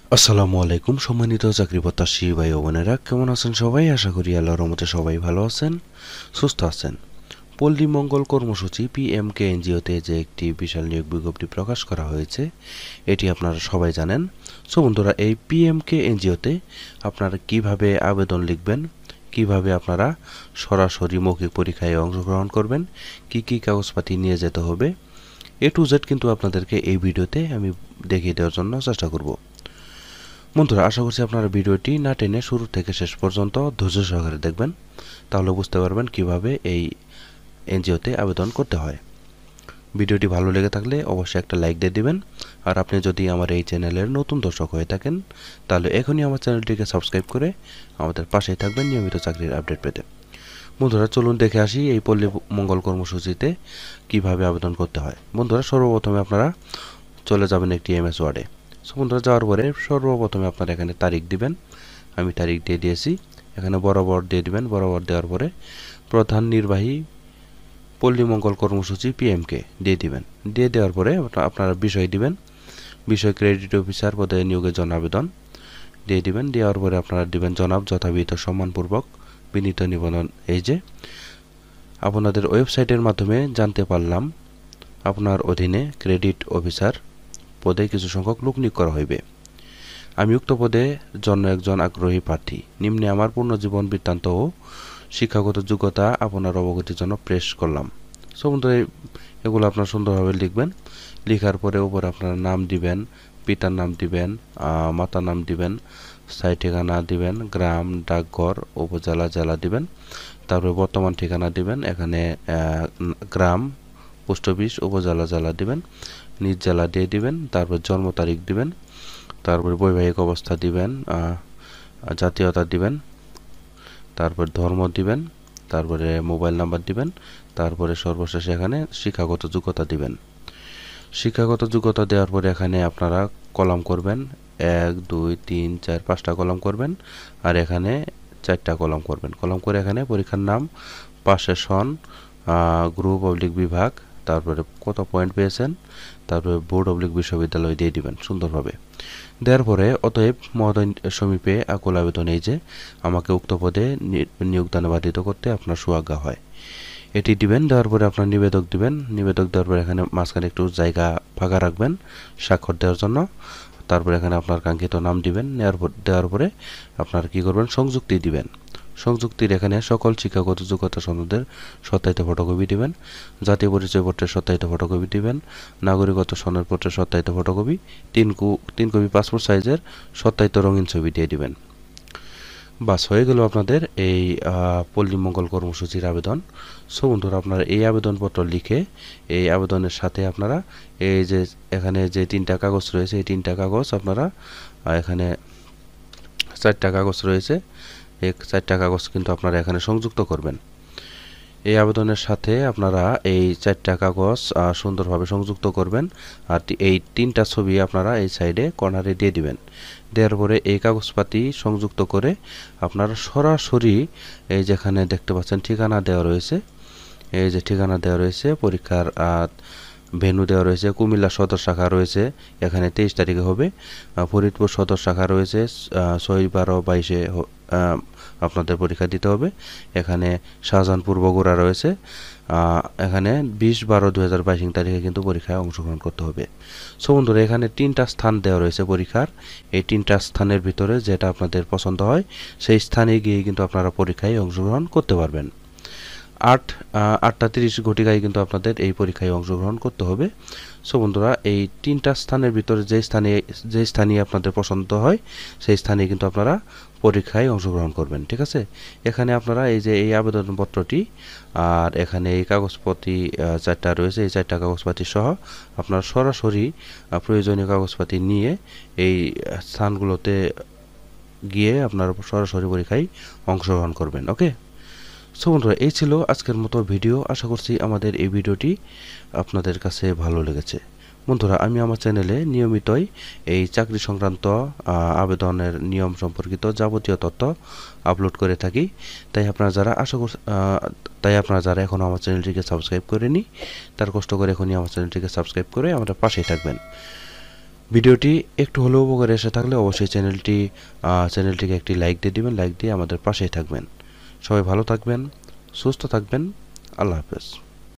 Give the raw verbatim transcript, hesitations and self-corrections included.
আসসালামু আলাইকুম সম্মানিত চাকরি প্রত্যাশী ভাই ও বোনেরা, কেমন আছেন সবাই? আশা করি আল্লাহর রহমতে সবাই ভালো আছেন, সুস্থ আছেন। পল্লী মঙ্গল কর্মসূচি পিএমকে এনজিওতে যে একটি বিশাল নিয়োগ বিজ্ঞপ্তি প্রকাশ করা হয়েছে, এটি আপনারা সবাই জানেন। সো বন্ধুরা, এই পিএমকে এনজিওতে আপনারা কিভাবে আবেদন লিখবেন, কিভাবে আপনারা সরাসরি মৌখিক পরীক্ষায় অংশগ্রহণ করবেন, কি কি কাগজপাতি নিয়ে যেতে হবে, এ টু জেড কিন্তু আপনাদেরকে এই ভিডিওতে আমি দেখিয়ে দেওয়ার জন্য চেষ্টা করব। বন্ধুরা, আশা করছি আপনারা ভিডিওটি না টেনে শুরু থেকে শেষ পর্যন্ত ধৈর্য সহকারে দেখবেন, তাহলে বুঝতে পারবেন কিভাবে এই এনজিওতে আবেদন করতে হয়। ভিডিওটি ভালো লেগে থাকলে অবশ্যই একটা লাইক দিয়ে দিবেন। আর আপনি যদি আমার এই চ্যানেলের নতুন দর্শক হয়ে থাকেন, তাহলে এখনই আমার চ্যানেলটিকে সাবস্ক্রাইব করে আমাদের পাশেই থাকবেন নিয়মিত চাকরির আপডেট পেতে। বন্ধুরা, চলুন দেখে আসি এই পল্লী মঙ্গল কর্মসূচিতে কিভাবে আবেদন করতে হয়। বন্ধুরা, সর্বপ্রথমে আপনারা চলে যাবেন একটি এমএস ওয়ার্ডে। সো বন্ধুরা, যাওয়ার পরে সর্বপ্রথমে আপনারা এখানে তারিখ দিবেন। আমি তারিখ দিয়ে দিয়েছি। এখানে বরাবর দিয়ে দিবেন। বরাবর দেওয়ার পরে প্রধান নির্বাহী পল্লী মঙ্গল কর্মসূচি পিএমকে দিয়ে দিবেন। দিয়ে দেওয়ার পরে আপনারা বিষয় দিবেন। বিষয় ক্রেডিট অফিসার পদে নিয়োগের জন্য আবেদন দিয়ে দিবেন। দেওয়ার পরে আপনারা দিবেন জনাব, যথাবিহিত সম্মানপূর্বক বিনীত নিবেদন এই যে আপনাদের ওয়েবসাইটের মাধ্যমে জানতে পারলাম আপনার অধীনে ক্রেডিট অফিসার পদে কিছু সংখ্যক লোক নিয়োগ করা হইবে। আমি উক্ত পদে জন্য একজন আগ্রহী প্রার্থী। নিম্নে আমার পূর্ণ জীবন বৃত্তান্ত ও শিক্ষাগত যোগ্যতা আপনার অবগতির জন্য প্রেস করলাম। সো বন্ধুরা, এগুলো আপনারা সুন্দরভাবে লিখবেন। লেখার পরে উপরে আপনার নাম দিবেন, পিতার নাম দিবেন, মাতার নাম দিবেন, স্থায়ী ঠিকানা দিবেন, গ্রাম, ডাকঘর, উপজেলা, জেলা দিবেন। তারপরে বর্তমান ঠিকানা দিবেন। এখানে গ্রাম, পোস্ট অফিস, উপজেলা, জেলা দিবেন। নিজ জেলা দিয়ে দিবেন। তারপর জন্ম তারিখ দিবেন। তারপরে বৈবাহিক অবস্থা দিবেন, জাতীয়তা দিবেন, তারপর ধর্ম দিবেন, তারপরে মোবাইল নাম্বার দিবেন, তারপরে সর্বশেষ এখানে শিক্ষাগত যোগ্যতা দিবেন। শিক্ষাগত যোগ্যতা দেওয়ার পরে এখানে আপনারা কলাম করবেন, এক দুই তিন চার পাঁচটা কলাম করবেন। আর এখানে চারটা কলাম করবেন। কলাম করে এখানে পরীক্ষার নাম, পাশের সন, গ্রুপ অবলিক বিভাগ, তারপরে কত পয়েন্ট পেয়েছেন, তারপরে বোর্ড অবলিক বিশ্ববিদ্যালয় দিয়ে দিবেন সুন্দরভাবে। দেওয়ার পরে অতএব মহোদয় সমীপে আকুল আবেদন এই যে আমাকে উক্ত পদে নিয়োগদানে বাধিত করতে আপনার সুআজ্ঞা হয়, এটি দিবেন। দেওয়ার পরে আপনার নিবেদক দিবেন। নিবেদক দেওয়ার পরে এখানে মাঝখানে একটু জায়গা ফাঁকা রাখবেন স্বাক্ষর দেওয়ার জন্য। তারপরে এখানে আপনার কাঙ্ক্ষিত নাম দিবেন। নেওয়ার পর দেওয়ার পরে আপনার কি করবেন, সংযুক্তি দিবেন। সংযুক্তির এখানে সকল শিক্ষাগত যোগ্যতা সনদের সত্যায়িত ফটোকপি দিবেন। জাতীয় পরিচয় পত্রের সত্যায়িত ফটোকপি দিবেন। নাগরিকত্ব সনদপত্রের সত্যায়িত ফটোকপি, তিন কু তিন কপি পাসপোর্ট সাইজের সত্যায়িত রঙিন ছবি দিয়ে দিবেন। বাস হয়ে গেল আপনাদের এই পল্লী মঙ্গল কর্মসূচির আবেদন। সো বন্ধুরা, আপনারা এই আবেদনপত্র লিখে এই আবেদনের সাথে আপনারা এই যে এখানে যে তিনটা কাগজ রয়েছে, এই তিনটা কাগজ আপনারা এখানে চারটা কাগজ রয়েছে, এক চারটা কাগজ কিন্তু আপনারা এখানে সংযুক্ত করবেন। এই আবেদনের সাথে আপনারা এই চারটা কাগজ সুন্দরভাবে সংযুক্ত করবেন। আর এই তিনটা ছবি আপনারা এই সাইডে কর্নারে দিয়ে দিবেন। দেওয়ার পরে এই কাগজপাতি সংযুক্ত করে আপনারা সরাসরি এই যেখানে দেখতে পাচ্ছেন ঠিকানা দেওয়া রয়েছে, এই যে ঠিকানা দেওয়া রয়েছে, পরীক্ষার ভেন্যু দেওয়া রয়েছে, কুমিল্লা সদর শাখা রয়েছে, এখানে তেইশ তারিখে হবে। ফরিদপুর সদর শাখা রয়েছে, ছয় বারো বাইশে আপনাদের পরীক্ষা দিতে হবে। এখানে শাহজাহানপুর বগুড়া রয়েছে, এখানে বিশ বারো দুই হাজার বাইশ তারিখে কিন্তু পরীক্ষায় অংশগ্রহণ করতে হবে। সো বন্ধুরা, এখানে তিনটা স্থান দেওয়া রয়েছে পরীক্ষার। এই তিনটা স্থানের ভিতরে যেটা আপনাদের পছন্দ হয় সেই স্থানে গিয়ে কিন্তু আপনারা পরীক্ষায় অংশগ্রহণ করতে পারবেন। আট আটটা তিরিশ ঘটিকায় কিন্তু আপনাদের এই পরীক্ষায় অংশগ্রহণ করতে হবে। সো বন্ধুরা, এই তিনটা স্থানের ভিতরে যে স্থানে যে স্থানীয় আপনাদের পছন্দ হয় সেই স্থানে কিন্তু আপনারা পরীক্ষায় অংশগ্রহণ করবেন। ঠিক আছে, এখানে আপনারা এই যে এই আবেদনপত্রটি আর এখানে এই কাগজপাতি চারটা রয়েছে, এই চারটা কাগজপাতি সহ আপনারা সরাসরি প্রয়োজনীয় কাগজপাতি নিয়ে এই স্থানগুলোতে গিয়ে আপনারা সরাসরি পরীক্ষায় অংশগ্রহণ করবেন। ওকে, সো বন্ধুরা, এই ছিল আজকের মতো ভিডিও। আশা করছি আমাদের এই ভিডিওটি আপনাদের কাছে ভালো লেগেছে। বন্ধুরা, আমি আমার চ্যানেলে নিয়মিতই এই চাকরি সংক্রান্ত আবেদনের নিয়ম সম্পর্কিত যাবতীয় তথ্য আপলোড করে থাকি। তাই আপনারা যারা আশা কর তাই আপনারা যারা এখনও আমার চ্যানেলটিকে সাবস্ক্রাইব করেনি, তার কষ্ট করে এখনই আমার চ্যানেলটিকে সাবস্ক্রাইব করে আমাদের পাশেই থাকবেন। ভিডিওটি একটু হলেও উপকারে এসে থাকলে অবশ্যই চ্যানেলটি চ্যানেলটিকে একটি লাইক দিয়ে দিবেন, লাইক দিয়ে আমাদের পাশেই থাকবেন। সবাই ভালো থাকবেন, সুস্থ থাকবেন। আল্লাহ হাফেজ।